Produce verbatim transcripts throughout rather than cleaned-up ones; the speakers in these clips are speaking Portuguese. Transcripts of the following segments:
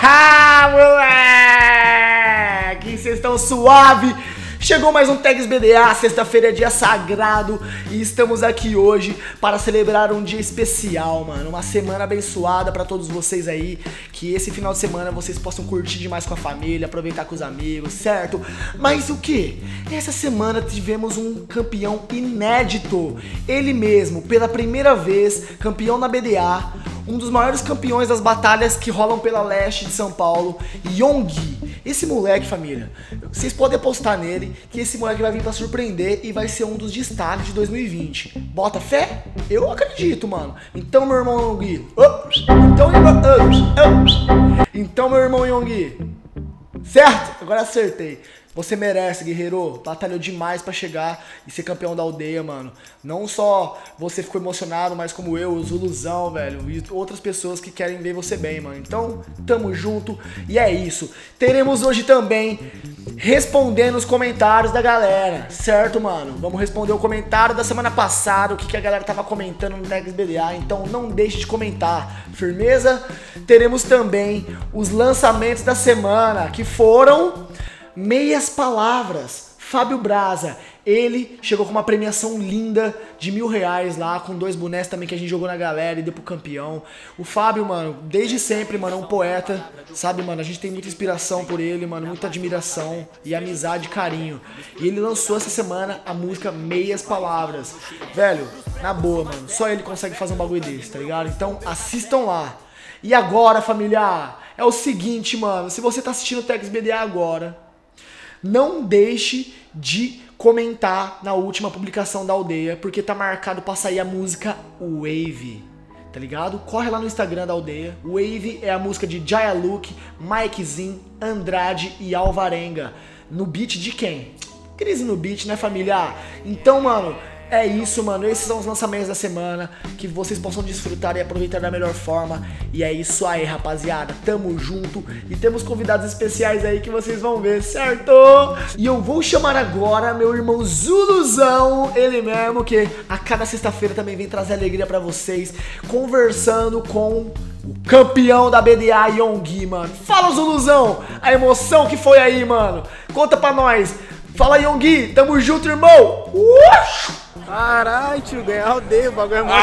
Moleque, vocês estão suave? Chegou mais um Tags B D A, sexta-feira é dia sagrado e estamos aqui hoje para celebrar um dia especial, mano. Uma semana abençoada para todos vocês aí, que esse final de semana vocês possam curtir demais com a família, aproveitar com os amigos, certo? Mas o que? Essa semana tivemos um campeão inédito, ele mesmo, pela primeira vez, campeão na B D A, um dos maiores campeões das batalhas que rolam pela leste de São Paulo, Yonggi. Esse moleque, família, vocês podem apostar nele que esse moleque vai vir pra surpreender e vai ser um dos destaques de dois mil e vinte. Bota fé? Eu acredito, mano. Então, meu irmão Yonggi. Então, então, meu irmão Yonggi. Certo? Agora acertei. Você merece, guerreiro. Batalhou demais pra chegar e ser campeão da aldeia, mano. Não só você ficou emocionado, mas como eu, o Zuluzão, velho. E outras pessoas que querem ver você bem, mano. Então, tamo junto. E é isso. Teremos hoje também respondendo os comentários da galera. Certo, mano? Vamos responder o comentário da semana passada. O que, que a galera tava comentando no Tags B D A. Então, não deixe de comentar. Firmeza? Teremos também os lançamentos da semana, que foram... Meias Palavras, Fábio Braza, ele chegou com uma premiação linda de mil reais lá, com dois bonés também que a gente jogou na galera e deu pro campeão. O Fábio, mano, desde sempre, mano, é um poeta, sabe, mano, a gente tem muita inspiração por ele, mano, muita admiração e amizade e carinho. E ele lançou essa semana a música Meias Palavras. Velho, na boa, mano, só ele consegue fazer um bagulho desse, tá ligado? Então assistam lá. E agora, família, é o seguinte, mano, se você tá assistindo o Tags B D A agora... Não deixe de comentar na última publicação da aldeia, porque tá marcado pra sair a música Wave, tá ligado? Corre lá no Instagram da aldeia. Wave é a música de Jaya Luke, Mikezinho, Andrade e Alvarenga. No beat de quem? Crise no beat, né, família? Então, mano... É isso, mano, esses são os lançamentos da semana, que vocês possam desfrutar e aproveitar da melhor forma. E é isso aí, rapaziada, tamo junto. E temos convidados especiais aí que vocês vão ver, certo? E eu vou chamar agora meu irmão Zuluzão, ele mesmo, que a cada sexta-feira também vem trazer alegria pra vocês, conversando com o campeão da B D A, Yonggi, mano. Fala, Zuluzão, a emoção que foi aí, mano. Conta pra nós. Fala, Yonggi, tamo junto, irmão. Uh! Caralho, tio, ganhar aldeia, o bagulho é muito...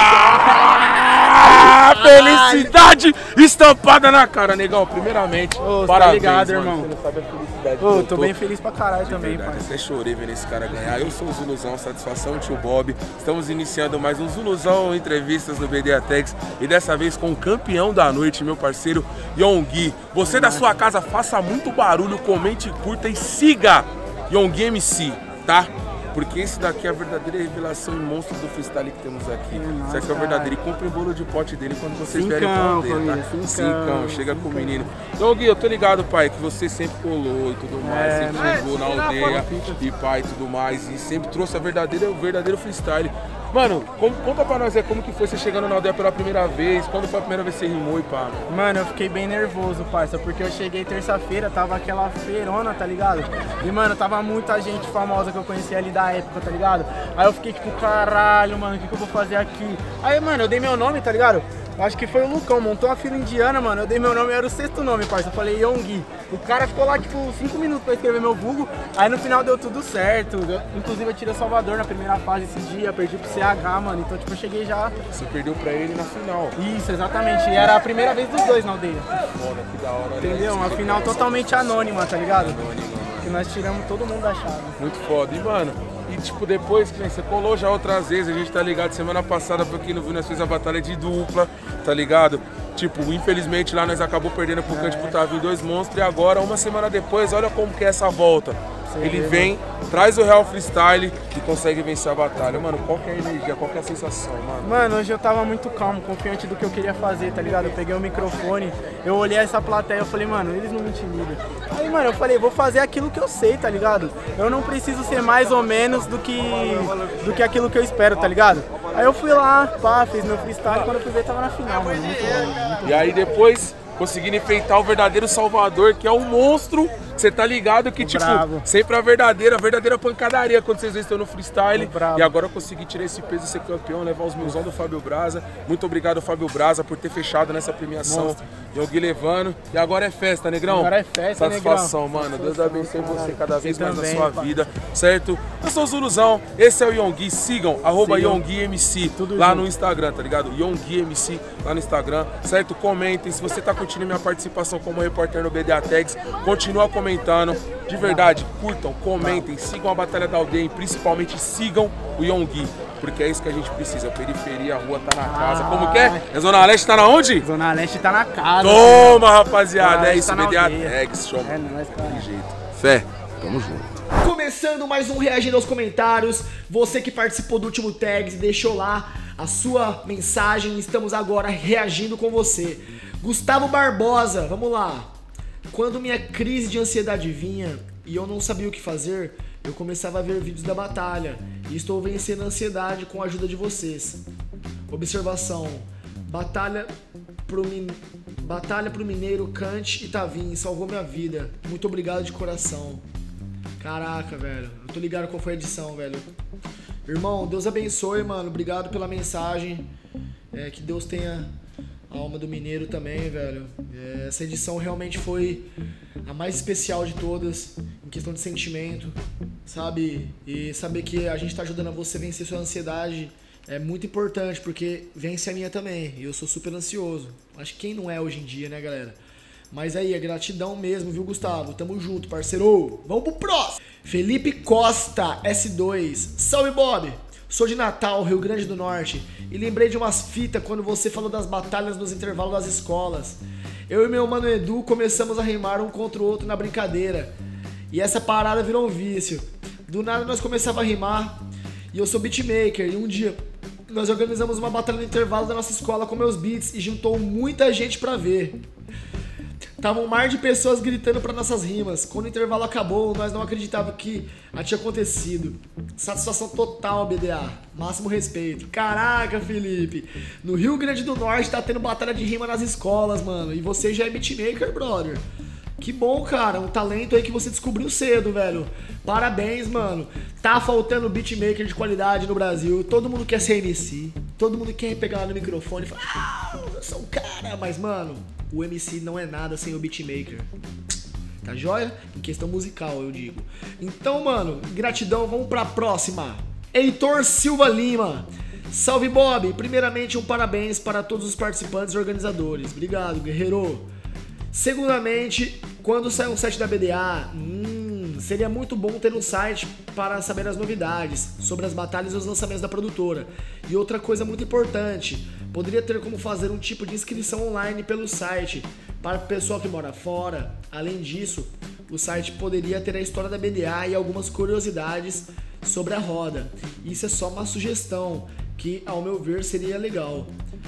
Ah, felicidade estampada na cara, negão, primeiramente. Ô, parabéns, tá ligado, mano, irmão. você não sabe a felicidade. Ô, que eu tô bem feliz pra caralho também, verdade, pai. até chorei vendo esse cara ganhar. Eu sou o Zuluzão, satisfação, tio Bob. Estamos iniciando mais um Zuluzão Entrevistas no B D A Tags. E dessa vez com o campeão da noite, meu parceiro Yonggi. Você da sua casa, faça muito barulho, comente, curta e siga Yonggi M C, tá? Porque esse daqui é a verdadeira revelação e monstro do freestyle que temos aqui. Isso aqui é o verdadeiro. E compre o bolo de pote dele quando vocês vierem pra aldeia, tá? Cincão, chega com o menino. Então, Gui, eu tô ligado, pai, que você sempre colou e tudo mais, é, sempre jogou na aldeia e pai e tudo mais. E sempre trouxe a verdadeira, o verdadeiro freestyle. Mano, como, conta pra nós, é como que foi você chegando na aldeia pela primeira vez? Quando foi a primeira vez que você rimou e pá? Mano, eu fiquei bem nervoso, parça, porque eu cheguei terça-feira, tava aquela feirona, tá ligado? E, mano, tava muita gente famosa que eu conhecia ali da época, tá ligado? Aí eu fiquei tipo, caralho, mano, o que, que eu vou fazer aqui? Aí, mano, eu dei meu nome, tá ligado? Acho que foi o Lucão, montou uma fila indiana, mano. Eu dei meu nome, era o sexto nome, parça. Eu falei Yonggi. O cara ficou lá, tipo, cinco minutos pra escrever meu vulgo. Aí no final deu tudo certo. Eu, inclusive eu tirei o Salvador na primeira fase esse dia, perdi pro C H, mano. Então, tipo, eu cheguei já. Você perdeu pra ele na final. Isso, exatamente. E era a primeira vez dos dois na aldeia. Foda, que da hora. Entendeu? Uma final totalmente anônima, tá ligado? Que nós tiramos todo mundo da chave. Muito foda. E, mano, e tipo, depois que você colou já outras vezes, a gente tá ligado, semana passada, pra quem não viu, nós fizemos a batalha de dupla, tá ligado? Tipo, infelizmente lá nós acabou perdendo pro Cante pro Tavinho dois monstros e agora, uma semana depois, olha como que é essa volta. Ele vem, traz o Real Freestyle e consegue vencer a batalha. Mano, qual que é a energia, qual que é a sensação, mano? Mano, hoje eu tava muito calmo, confiante do que eu queria fazer, tá ligado? Eu peguei o microfone, eu olhei essa plateia e falei, mano, eles não me intimidam. Aí, mano, eu falei, vou fazer aquilo que eu sei, tá ligado? Eu não preciso ser mais ou menos do que, do que aquilo que eu espero, tá ligado? Aí eu fui lá, pá, fiz meu freestyle, quando eu fui ver tava na final, mano. Muito bom, muito bom. E aí depois, conseguindo enfrentar o verdadeiro Salvador, que é um monstro você tá ligado que, Tô tipo, bravo. sempre a verdadeira, a verdadeira pancadaria quando vocês estão no freestyle. Tô bravo. E agora eu consegui tirar esse peso e ser campeão, levar os milzão do Fábio Braza. Muito obrigado, Fábio Braza, por ter fechado nessa premiação. Monstro. Yogi levando. E agora é festa, Negrão. Agora é festa, Satisfação, Negrão. mano. Deus Satisfação, abençoe você caralho. cada vez Você mais também, na sua pai. vida, certo? Eu sou o Zuluzão, esse é o Yongui. Sigam, arroba Sigam. Yongui M C Tudo lá junto. no Instagram, tá ligado? Yongui M C lá no Instagram, certo? Comentem. Se você tá curtindo minha participação como repórter no B D A Tags, continua comentando. De verdade, curtam, comentem, sigam a Batalha da Aldeia e principalmente sigam o Yongui, porque é isso que a gente precisa. A periferia, a rua tá na casa. Como que é? A Zona Leste tá na onde? Zona Leste tá na casa. Toma, rapaziada. Ah, É isso, tá na B D A aldeia. Tags, show. É nóis, cara. De jeito. Fé, tamo junto. Começando mais um Reagindo aos Comentários. Você que participou do último Tags e deixou lá a sua mensagem, estamos agora reagindo com você. Gustavo Barbosa, vamos lá. Quando minha crise de ansiedade vinha e eu não sabia o que fazer, eu começava a ver vídeos da batalha e estou vencendo a ansiedade com a ajuda de vocês. Observação: Batalha pro, min... batalha pro Mineiro, Kant e Tavim salvou minha vida. Muito obrigado de coração. Caraca, velho. Eu tô ligado qual foi a edição, velho. Irmão, Deus abençoe, mano. Obrigado pela mensagem. É, que Deus tenha a alma do Mineiro também, velho. É, essa edição realmente foi a mais especial de todas, em questão de sentimento, sabe? E saber que a gente tá ajudando a você vencer sua ansiedade é muito importante, porque vence a minha também. E eu sou super ansioso. Acho que quem não é hoje em dia, né, galera? Mas aí, é gratidão mesmo, viu, Gustavo? Tamo junto, parceiro. Vamos pro próximo. Felipe Costa, S dois. Salve, Bob. Sou de Natal, Rio Grande do Norte, e lembrei de umas fitas quando você falou das batalhas nos intervalos das escolas. Eu e meu mano Edu começamos a rimar um contra o outro na brincadeira. E essa parada virou um vício. Do nada nós começávamos a rimar, e eu sou beatmaker, e um dia nós organizamos uma batalha no intervalo da nossa escola com meus beats, e juntou muita gente pra ver. Tava um mar de pessoas gritando para nossas rimas. Quando o intervalo acabou, nós não acreditávamos que tinha acontecido. Satisfação total, B D A. Máximo respeito. Caraca, Felipe. No Rio Grande do Norte tá tendo batalha de rima nas escolas, mano. E você já é beatmaker, brother. Que bom, cara. Um talento aí que você descobriu cedo, velho. Parabéns, mano. Tá faltando beatmaker de qualidade no Brasil. Todo mundo quer ser M C. Todo mundo quer pegar lá no microfone e falar: ah, eu sou um cara. Mas, mano, o M C não é nada sem o beatmaker. Tá joia? Em questão musical, eu digo. Então, mano, gratidão. Vamos pra próxima. Heitor Silva Lima. Salve, Bob. Primeiramente, um parabéns para todos os participantes e organizadores. Obrigado, guerreiro. Segundamente, quando sair um site da B D A, hum, seria muito bom ter um site para saber as novidades sobre as batalhas e os lançamentos da produtora. E outra coisa muito importante, poderia ter como fazer um tipo de inscrição online pelo site para o pessoal que mora fora. Além disso, o site poderia ter a história da B D A e algumas curiosidades sobre a roda. Isso é só uma sugestão que, ao meu ver, seria legal.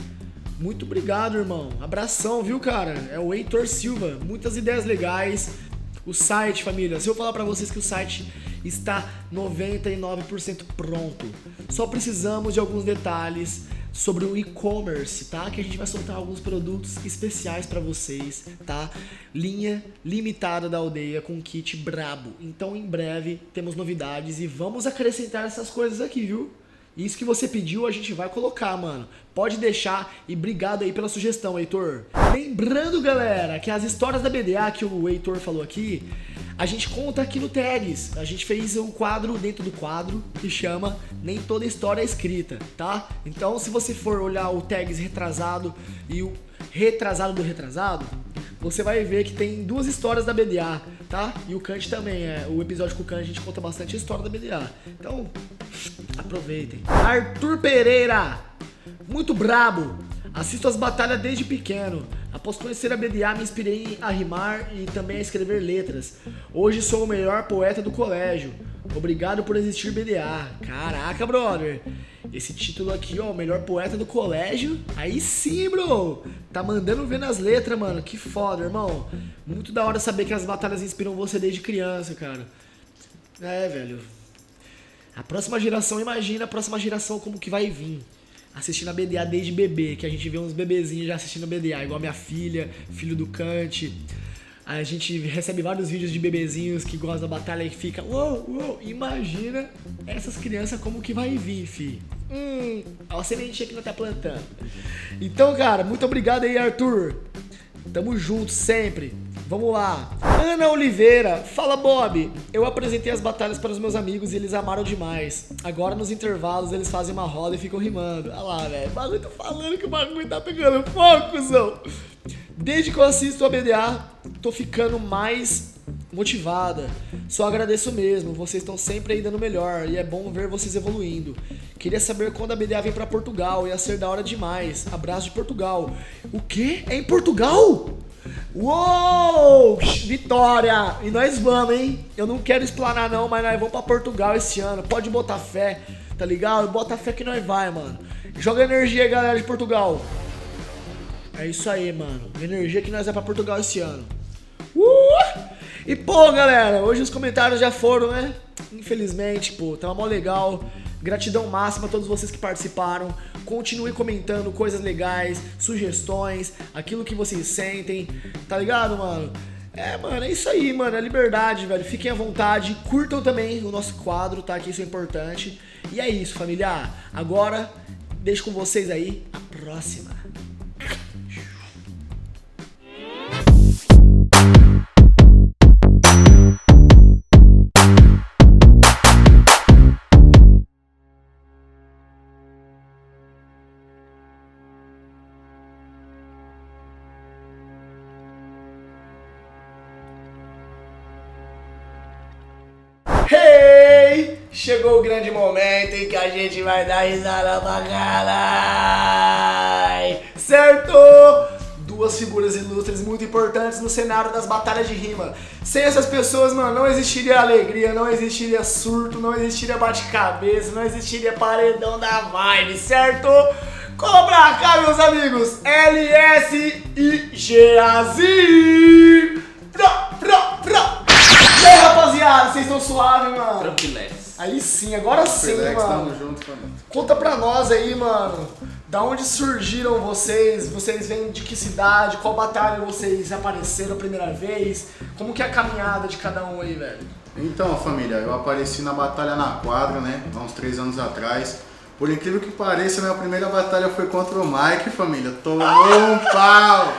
Muito obrigado, irmão. Abração, viu, cara? É o Heitor Silva. Muitas ideias legais. O site, família. Se eu falar pra vocês que o site está noventa e nove por cento pronto. Só precisamos de alguns detalhes sobre o e-commerce, tá? Que a gente vai soltar alguns produtos especiais pra vocês, tá? Linha limitada da aldeia com kit brabo. Então, em breve, temos novidades e vamos acrescentar essas coisas aqui, viu? Isso que você pediu, a gente vai colocar, mano. Pode deixar e obrigado aí pela sugestão, Heitor. Lembrando, galera, que as histórias da B D A que o Heitor falou aqui, a gente conta aqui no Tags. A gente fez um quadro dentro do quadro que chama Nem Toda História é Escrita, tá? Então, se você for olhar o Tags retrasado e o retrasado do retrasado, você vai ver que tem duas histórias da B D A, tá? E o Kant também, é, o episódio com o Kant a gente conta bastante a história da B D A. Então, aproveitem. Arthur Pereira, muito brabo. Assisto as batalhas desde pequeno. Após conhecer a B D A, me inspirei a rimar e também a escrever letras. Hoje sou o melhor poeta do colégio. Obrigado por existir, B D A. Caraca, brother. Esse título aqui, ó, o melhor poeta do colégio. Aí sim, bro. Tá mandando ver nas letras, mano. Que foda, irmão. Muito da hora saber que as batalhas inspiram você desde criança, cara. É, velho. A próxima geração, imagina a próxima geração como que vai vir. Assistindo a B D A desde bebê, que a gente vê uns bebezinhos já assistindo a B D A, igual a minha filha, filho do Kant. A gente recebe vários vídeos de bebezinhos que gostam da batalha e que fica, uou, uou, imagina essas crianças como que vai vir, fi. Hum, a sementinha que nós tá plantando. Então, cara, muito obrigado aí, Arthur. Tamo junto sempre. Vamos lá. Ana Oliveira, fala Bob. Eu apresentei as batalhas para os meus amigos e eles amaram demais. Agora nos intervalos eles fazem uma roda e ficam rimando. Olha lá, velho. O bagulho tá falando que o bagulho tá pegando fogo, cuzão. Desde que eu assisto a B D A, tô ficando mais motivada. Só agradeço mesmo, vocês estão sempre aí dando melhor e é bom ver vocês evoluindo. Queria saber quando a B D A vem pra Portugal, ia ser da hora demais. Abraço de Portugal. O quê? É em Portugal? Uou! Vitória! E nós vamos, hein? Eu não quero explanar não, mas nós vamos pra Portugal esse ano. Pode botar fé, tá ligado? Bota fé que nós vai, mano. Joga energia aí, galera de Portugal. É isso aí, mano. Energia que nós é pra Portugal esse ano. Uh! E pô, galera, hoje os comentários já foram, né? Infelizmente, pô, tava mó legal. Gratidão máxima a todos vocês que participaram. Continue comentando coisas legais, sugestões, aquilo que vocês sentem, tá ligado, mano? É, mano, é isso aí, mano, é liberdade, velho. Fiquem à vontade, curtam também o nosso quadro, tá? Que isso é importante. E é isso, família. Agora, deixo com vocês aí a próxima. Hey! Chegou o grande momento em que a gente vai dar risada pra caralho! Certo? Duas figuras ilustres muito importantes no cenário das batalhas de rima. Sem essas pessoas, mano, não existiria alegria, não existiria surto, não existiria bate-cabeça, não existiria paredão da vibe, certo? Cola pra cá, meus amigos! L S I G A Z! Pro, pro, pro! E aí, rapaziada, vocês estão suaves, mano? Tranquilex. Aí sim, agora sim, Tranquilex, mano. tamo junto, família. Conta pra nós aí, mano. Da onde surgiram vocês? Vocês vêm de que cidade? Qual batalha vocês apareceram a primeira vez? Como que é a caminhada de cada um aí, velho? Então, família, eu apareci na Batalha na Quadra, né? Há uns três anos atrás. Por incrível que pareça, minha primeira batalha foi contra o Mike, família. Tomou um pau!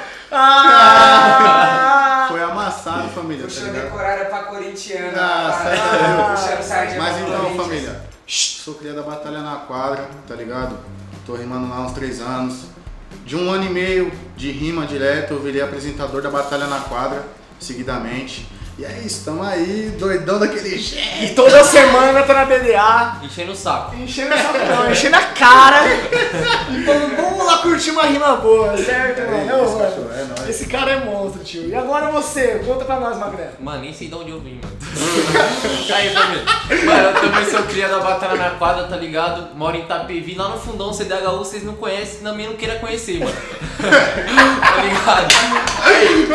Ah! Foi amassado, família. Puxou tá ligado? decorada pra corintiana. Ah, rapaz. sai daí. Puxando sardinha Mas pra então, Corinthians. família, sou cria da Batalha na Quadra, tá ligado? Tô rimando lá há uns três anos. De um ano e meio de rima direto, eu virei apresentador da Batalha na Quadra, seguidamente. E é isso, tamo aí, doidão daquele jeito. E toda semana tá na B D A, Enchendo o saco. enchendo essa não, enchendo a cara. E falando, vamos lá curtir uma rima boa, certo, É mano? isso, Ô, mano, cachorro, é nóis. esse cara é monstro, tio. E agora você, conta pra nós, Magrelo. Mano, nem sei de onde eu vim, mano. Aí, família. Mano, eu também sou cria da Batalha na Quadra, tá ligado? Moro em Itapevi, lá no fundão, C D H U, vocês não conhecem, também não queira conhecer, mano. Tá ligado? Aí,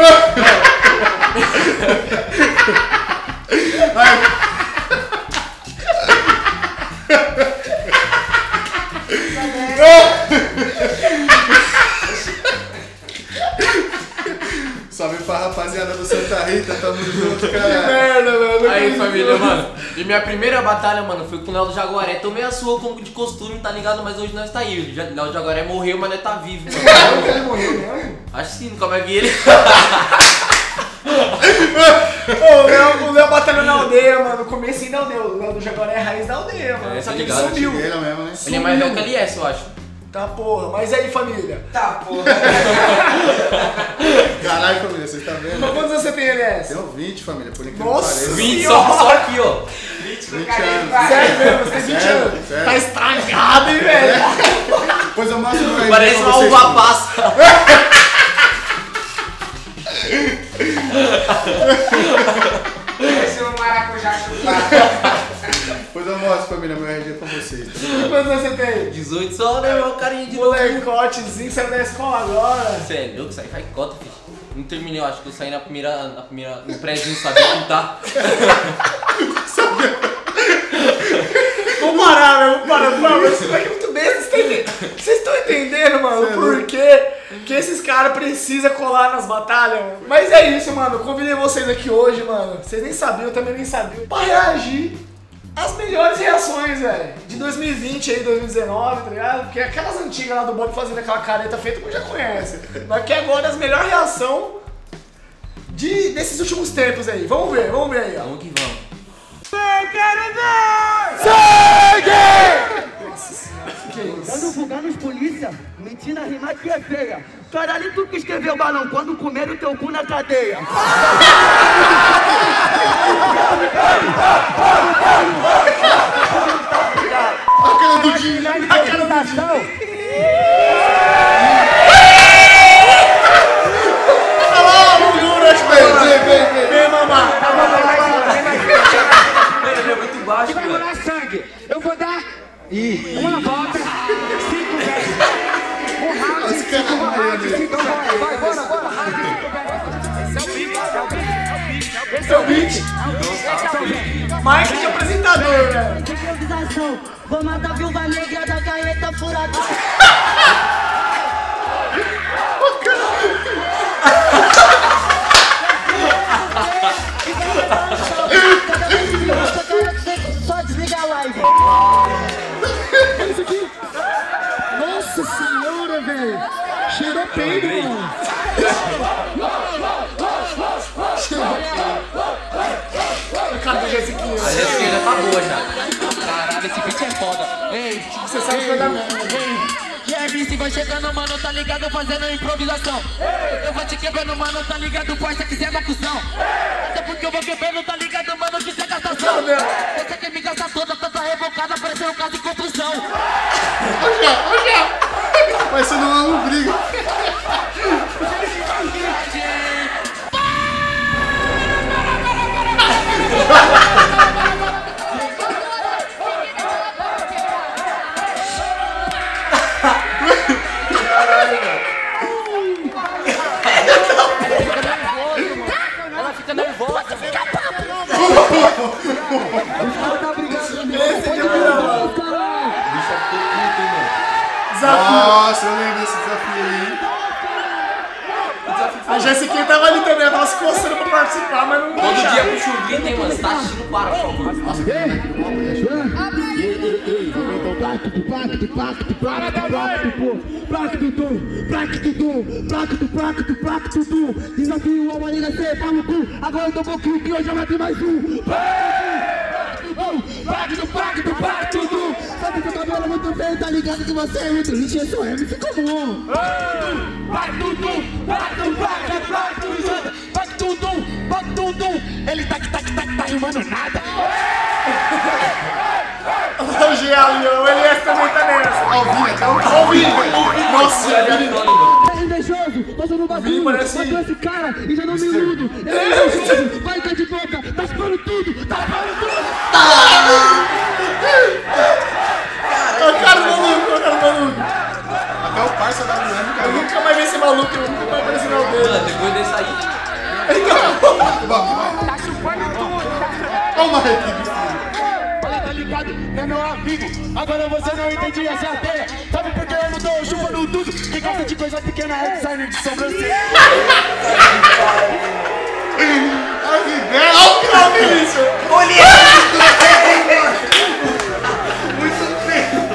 Salve pra rapaziada do Santa Rita, tamo junto, Que cara. merda, velho. aí, família, mano. E minha primeira batalha, mano, foi com o Léo do Jaguaré. Tomei a sua como de costume, tá ligado? Mas hoje nós tá aí. O Léo do Jaguaré morreu, mas nós tá vivo, mano. Ele morreu mesmo? Acho que sim, nunca mais vi ele. Ô, o Léo, o Léo batalhou na aldeia, mano. No comecinho da aldeia. O Léo do Jaguaré é a raiz da aldeia, mano. É, Só tá que ele ligado, sumiu. Ele mesmo, né? Ele é mais velho que a L S, eu acho. Tá, porra. Mas aí, família? Tá, porra. Caralho, família, vocês tá vendo? Mas quantos anos você tem, L S? Tenho vinte, família, por incrível Nossa, que pareça. vinte, só, só aqui, ó. vinte Cara, anos. vai. Sério mesmo, você tem vinte Sério, anos. sério. Tá estragado, hein, velho? Depois eu mostro pra ele. Parece pra uma vocês, uva família. passa. Parece um maracujá chupado. Depois eu mostro, família, meu R G pra vocês. Tá? Quantos anos você tem? dezoito só, né, meu carinha de novo. Molecotezinho, saiu da escola agora. Você é louco, sai faz cota, filho. Não terminei, eu acho que eu saí na primeira, na primeira, no prédio, não sabia pintar. Vamos parar, velho. Vamos parar. Vamos parar. Isso aqui é muito meses. Vocês estão entendendo, mano, por quê que esses caras precisam colar nas batalhas, mano? Mas é isso, mano. Eu convidei vocês aqui hoje, mano. Vocês nem sabiam, eu também nem sabia. Pra reagir às melhores reações, velho. De dois mil e vinte aí, dois mil e dezenove, tá ligado? Porque aquelas antigas lá do Bob fazendo aquela careta feita, como já conhece. Mas que agora as melhores reações de, desses últimos tempos aí. Vamos ver, vamos ver aí, ó. Vamos que vamos. Dando vulgar nos polícia, mentindo a rimar que é feia. Caralho, tu que escreveu balão quando comer o teu cu na cadeia. A cara do Dinho. A cara do Dinho. Vem, vem, vem. Vem, mamãe. Ele é muito baixo, Vai rolar sangue. Eu vou dar uma volta, cinco vezes. Um round, Esse cara cinco morreu, rounds, né? cinco vezes. Vai, bora, bora. Esse é o beat. Esse é o beat. Mike de apresentador, velho. Improvisação. Vou matar a viúva negra da caneta furada. Só desliga a live. Isso aqui. Nossa senhora, velho. Cheirou peido, mano. Cara, do Jessiquinha. A Jéssica já tá boa já. Caralho, esse beat é foda. Ei, Você sabe que vai dar merda. E a M C vai chegando, mano, tá ligado, fazendo improvisação. Eu vou te quebrando, mano, tá ligado, parça, que cê é uma cuzão. Até porque eu vou quebrando, tá ligado, mano, que cê é gastação. Você quer me gastar toda, tanta revocada, parecendo um caso de confusão. Olha, olha. Vai ser uma briga. Ela fica nervosa. Ela tá brigando comigo. Esse aqui é o melhor. Desafio. Nossa, eu lembro desse desafio aí. A Jessiquinha tava ali também, ela tava se coçando pra participar, mas não todo deixava. dia puxa um grito, hein, mano. Você tá assistindo, para, por favor. Desafio a maneira ser pau no cu. Agora eu tô pouquinho que eu já matei mais um. Pacto, pacto, pacto, du. Sabe que o cabelo é muito feio, tá ligado que você é muito lixo, eu sou M C comum. Pacto, du, pacto, pacto, pacto, du. Pacto, du, pacto, du. Ele tac, tac, tac, tá rimando nada. O Gialho, ele é também tá nessa. Alvinha, Alvinho. Nossa, Ele é Alvinho. anônimo. É invejoso, fazendo bagulho. parece- Matou esse cara e já não me iludo. Ele é invejoso, vai tá de boca, tá chupando tudo, tá chupando tudo. Olha o cara do maluco, olha o cara do maluco. até o parça da Adriana, Eu cara. nunca mais vi esse maluco, eu nunca mais apareci na dele. Mano, depois desse aí. Olha uma equipe. Olha, tá ligado, é meu amigo. Agora você não entendi essa ideia. Sabe por que eu não tô chupando tudo? Quem gosta de coisa pequena é designer de sobrancelha. Olha que ideia. Olha o Clau Vinícius. Muito feio.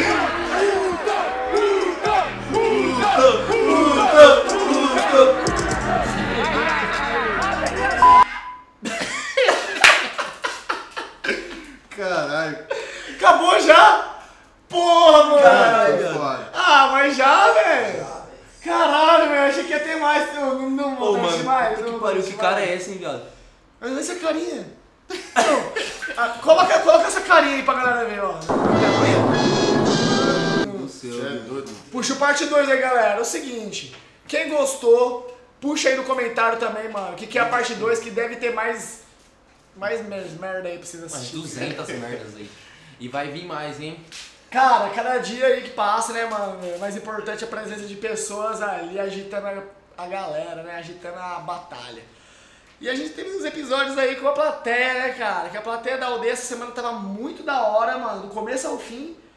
Caralho. Acabou já? Porra, mano. Caralho, foda. Ah, mas já, velho. Caralho, velho. Achei que ia ter mais. Não, não, não Ô, vou mano, assistir mais. puta não que vou pariu, assistir que cara mais. é esse, hein, viado? Mas essa carinha. Não. Ah, coloca, coloca essa carinha aí pra galera ver, ó. Você é doido. Puxa o parte dois aí, galera. É o seguinte. Quem gostou, puxa aí no comentário também, mano. O que, que é a parte dois, que deve ter mais. Mais mer- merda aí pra vocês Umas assistirem. duzentas merdas aí. E vai vir mais, hein? Cara, cada dia aí que passa, né, mano? O mais importante é a presença de pessoas ali agitando a, a galera, né? Agitando a batalha. E a gente teve uns episódios aí com a plateia, né, cara? Que a plateia da aldeia essa semana tava muito da hora, mano. Do começo ao fim.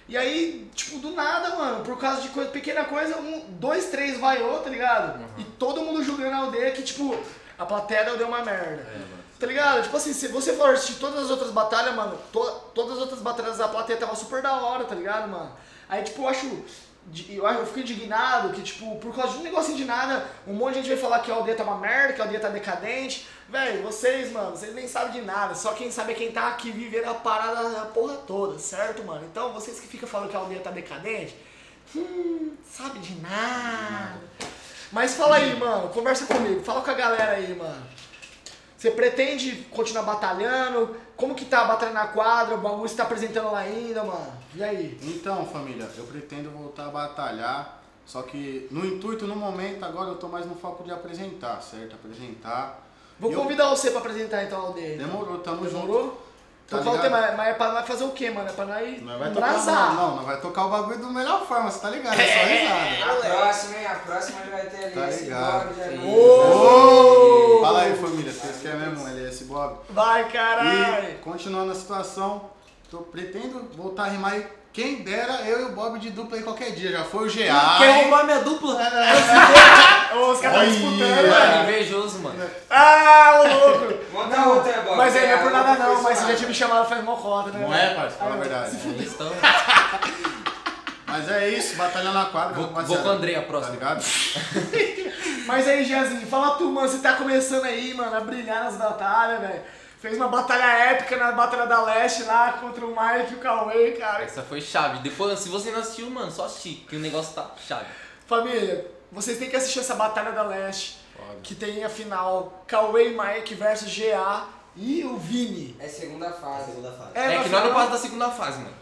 E aí, tipo, do nada, mano, por causa de coisa, pequena coisa, um, dois, três vaiou, tá ligado? Uhum. E todo mundo julgando a aldeia que, tipo, a plateia da aldeia é uma merda. É, tá ligado? Tipo assim, se você for assistir todas as outras batalhas, mano, to, todas as outras batalhas da plateia tava super da hora, tá ligado, mano? Aí, tipo, eu acho... Eu, eu fico indignado que, tipo, por causa de um negocinho de nada, um monte de gente vai falar que a aldeia tá uma merda, que a aldeia tá decadente. Velho, vocês, mano, vocês nem sabem de nada. Só quem sabe é quem tá aqui vivendo a parada, a porra toda, certo, mano? Então, vocês que ficam falando que a aldeia tá decadente, hum, sabe de nada. Mas fala aí, mano, conversa comigo, fala com a galera aí, mano. Você pretende continuar batalhando? Como que tá a batalha na quadra? O bagulho você tá apresentando lá ainda, mano? E aí? Então, família, eu pretendo voltar a batalhar, só que no intuito, no momento, agora eu tô mais no foco de apresentar, certo? Apresentar. Vou E convidar eu... você pra apresentar então a aldeia. Demorou, tamo Demorou? junto. Então Tá fala o ligado? tema, mas é pra nós fazer o quê, mano? É pra nós Não vai tocar, embrasar. não, não, vai tocar o bagulho da melhor forma, você tá ligado? É só risada. A próxima, hein? A próxima já vai ter ali Tá esse ligado. blog de anúncio. Ô! Fala aí, família, vocês querem mesmo L S Bob? Vai, caralho! E, continuando a situação, tô, pretendo voltar a rimar aí. Quem dera eu e o Bob de dupla aí qualquer dia. Já foi o G A. Quer roubar minha dupla? Ô, os caras estão disputando, Mano, velho. invejoso, mano. Ah, ô louco! Monta Não, outra, Bob. mas aí não é por a nada outra não, foi mas você já suave. tinha me chamado faz mó cota, né? Não é, parceiro? Fala a Ah, verdade. Eles estão... Mas é isso, batalha na quadra. Vou, rapaziada. vou com o André a Tá próxima. ligado? Mas aí, Giazinho, fala tu, mano, você tá começando aí, mano, a brilhar nas batalhas, velho. Fez uma batalha épica na Batalha da Leste lá contra o Mike e o Cauê, cara. Essa foi chave. Depois, se você não assistiu, mano, só assistir, que o negócio tá chave. Família, vocês têm que assistir essa Batalha da Leste, que tem a final Cauê e Mike versus G A e o Vini. É segunda fase. Segunda fase. É, na que nós não final- passa da segunda fase, mano.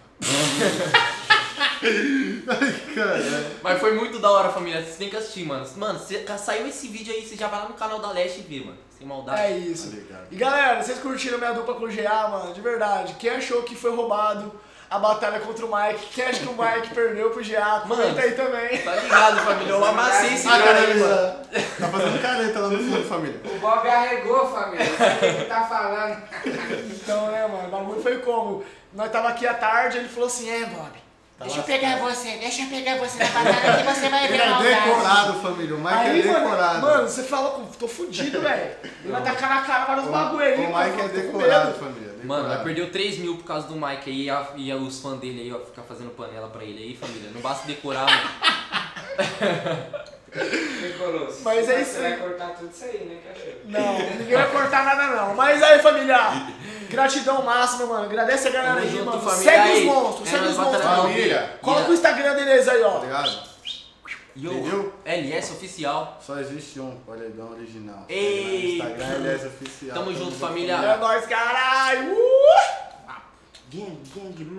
Caralho. Mas foi muito da hora, família. Vocês têm que assistir, mano. Mano, se saiu esse vídeo aí, você já vai lá no canal da Leste e vê, mano. Sem maldade. É isso. Tá ligado. E galera, vocês curtiram minha dupla com o G A, mano? De verdade. Quem achou que foi roubado a batalha contra o Mike? Quem acha que o Mike perdeu pro G A? Comenta Mano. aí também. Tá ligado, família? Eu amassei esse Ah, cara cara, aí, mano. tá fazendo careta lá no fundo, família. O Bob arregou, família. Sabe o que ele tá falando? Então, né, mano? O bagulho foi como? Nós tava aqui à tarde, ele falou assim, é, Bob, deixa eu pegar você, deixa eu pegar você na batalha que você vai Ele ver é maldade. decorado, família. O Mike Aí, é mano, decorado. mano, você fala, com- tô fudido, velho. Ele vai tacar na cara vários O- bagulho aí, O mano. Mike é tô com decorado, medo. família. Decorado. Mano, nós perdeu três mil por causa do Mike aí e, a- e os fãs dele aí, ó, ficar fazendo panela pra ele aí, família. Não basta decorar, mano. Decorou. Mas é isso Você aí. vai cortar tudo isso aí, né, cachorro? Não, ninguém vai cortar nada não. Mas aí, família, gratidão máxima, mano. Agradece a galera Tamo aí, junto, mano. família. Segue Aí, os monstros, é segue nóis, os monstros. batalha. Família. Coloca o Instagram deles aí, ó. Tá ligado? Yo, Entendeu? L S Oficial. Só existe um paredão original. Ei. Instagram L S Oficial. Tamo junto, família. É nóis, caralho. Uh! Gang, gang,